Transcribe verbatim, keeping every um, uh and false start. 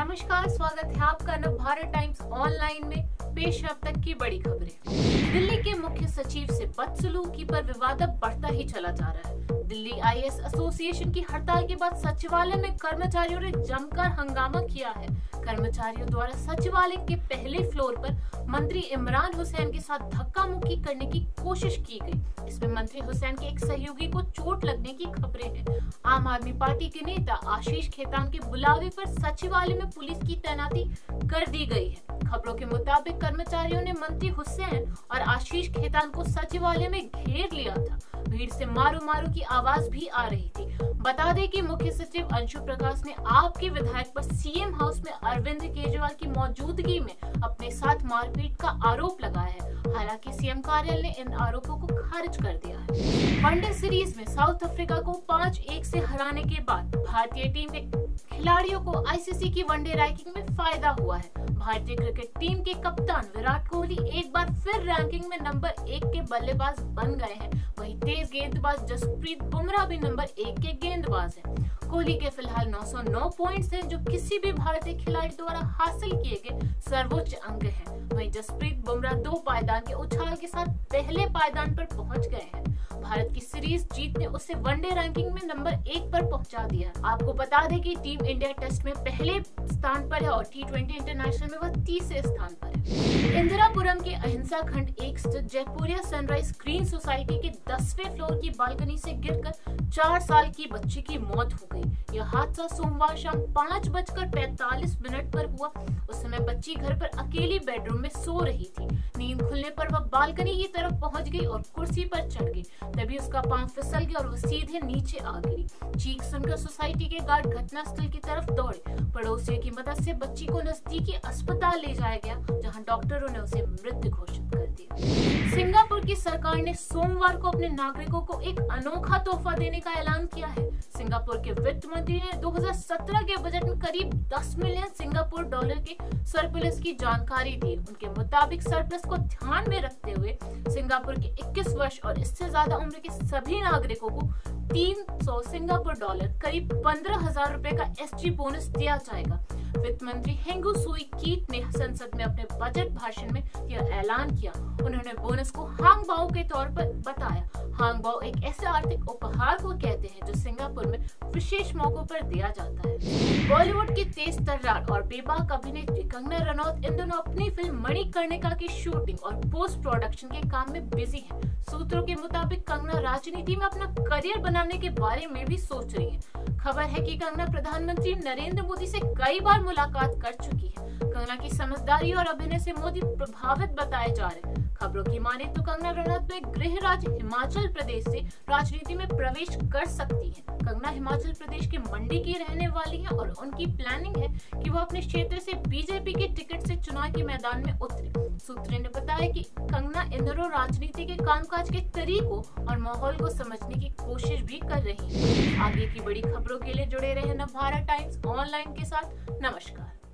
नमस्कार, स्वागत है आपका नवभारत टाइम्स ऑनलाइन में। पेश है अब तक की बड़ी खबरें। दिल्ली के मुख्य सचिव से बदसलूकी पर विवाद अब बढ़ता ही चला जा रहा है। Delhi I A S association की हड़ताल के बाद सचिवालय में कर्मचारियों ने जमकर हंगामा किया है। कर्मचारियों द्वारा सचिवालय के पहले फ्लोर पर मंत्री इमरान हुसैन के साथ धक्का मुक्की करने की कोशिश की गई। इसमें मंत्री हुसैन के एक सहयोगी को चोट लगने की खबरें हैं। आम आदमी पार्टी के नेता आशीष खेतान के बुलावे पर सचिवालय में पुलिस की तैनाती कर दी गई है। खबरों के मुताबिक कर्मचारियों ने मंत्री हुसैन और आशीष खेतान को सचिवालय में घेर लिया था। भीड़ से मारो मारो की आवाज भी आ रही थी। बता दें कि मुख्य सचिव अंशु प्रकाश ने आप के विधायक पर सी एम हाउस में अरविंद केजरीवाल की मौजूदगी में अपने साथ मारपीट का आरोप लगाया है। हालांकि सी एम कार्यालय ने इन आरोपों को खारिज कर दिया है। वनडे सीरीज में साउथ अफ्रीका को पाँच एक से हराने के बाद भारतीय टीम के खिलाड़ियों को आई सी सी की वनडे रैंकिंग में फायदा हुआ है। भारतीय क्रिकेट टीम के कप्तान विराट कोहली एक बार फिर रैंकिंग में नंबर एक के बल्लेबाज बन गए हैं। वहीं तेज गेंदबाज जसप्रीत बुमराह भी नंबर एक के गेंदबाज हैं। कोहली के फिलहाल नौ सौ नौ पॉइंट्स हैं, जो किसी भी भारतीय खिलाड़ी द्वारा हासिल किए गए सर्वोच्च अंक हैं। वहीं जसप्रीत बुमराह दो पायदान के उछाल के साथ पहले पायदान पर पहुंच गए हैं। भारत की सीरीज जीत ने उसे वनडे रैंकिंग में नंबर एक पर पहुंचा दिया। आपको बता दें कि टीम इंडिया टेस्ट में पहले स्थान पर है और टी ट्वेंटी इंटरनेशनल में वह तीसरे स्थान पर है। इंदिरापुरम के अहिंसा खंड एक स्थित जयपुरिया सनराइज ग्रीन सोसाइटी के दसवें फ्लोर की बालकनी से गिरकर चार साल की बच्ची की मौत हो गई। यह हादसा सोमवार शाम पाँच बजकर पैंतालीस मिनट पर हुआ। उस समय बच्ची घर पर अकेली बेडरूम में सो रही थी। नींद खुलने पर वह बालकनी की तरफ पहुंच गई और कुर्सी पर चढ़ गई। तभी उसका पांव फिसल गया और वह सीधे नीचे आ गिरी। चीख सुनकर सोसाइटी के गार्ड घटनास्थल की तरफ दौड़े। पड़ोसियों की मदद से बच्ची को नजदीकी अस्पताल ले जाया गया, जहां डॉक्टरों ने उसे मृत घोषित कर दिया। सिंगापुर की सरकार ने सोमवार को अपने नागरिकों को एक अनोखा तोहफा देने का ऐलान किया है। सिंगापुर के वित्त मंत्री ने दो हज़ार सत्रह के बजट में करीब दस मिलियन सिंगापुर डॉलर के सरप्लस की जानकारी दी। उनके मुताबिक सरप्लस को ध्यान में रखते हुए सिंगापुर के इक्कीस वर्ष और इससे ज्यादा उम्र के सभी नागरिकों को तीन सौ सिंगापुर डॉलर करीब पंद्रह हजार रूपए का एस जी बोनस दिया जाएगा। वित्त मंत्री हेंगू सुई कीट ने संसद में अपने बजट भाषण में यह ऐलान किया। उन्होंने बोनस को हांग बाओ के तौर पर बताया। हांग बाओ एक ऐसे आर्थिक उपहार को कहते हैं जो सिंगापुर में विशेष मौकों पर दिया जाता है। बॉलीवुड की तेज तर्रार और बेबाक अभिनेत्री कंगना रनौत इन दोनों अपनी फिल्म मणिकर्णिका की शूटिंग और पोस्ट प्रोडक्शन के काम में बिजी हैं। सूत्रों के मुताबिक कंगना राजनीति में अपना करियर बनाने के बारे में भी सोच रही है। खबर है कि कंगना प्रधानमंत्री नरेंद्र मोदी से कई बार मुलाकात कर चुकी है। कंगना की समझदारी और अभिनय से मोदी प्रभावित बताए जा रहे हैं। खबरों की माने तो कंगना रनौत में गृह राज्य हिमाचल प्रदेश से राजनीति में प्रवेश कर सकती है। कंगना हिमाचल प्रदेश के मंडी की रहने वाली है और उनकी प्लानिंग है कि वो अपने क्षेत्र से बी जे पी के टिकट से चुनाव के मैदान में उतरे। सूत्रों ने बताया कि कंगना इन दोनों राजनीति के कामकाज के तरीकों और माहौल को समझने की कोशिश भी कर रही है। आगे की बड़ी खबरों के लिए जुड़े रहे नवभारत टाइम्स ऑनलाइन के साथ। नमस्कार।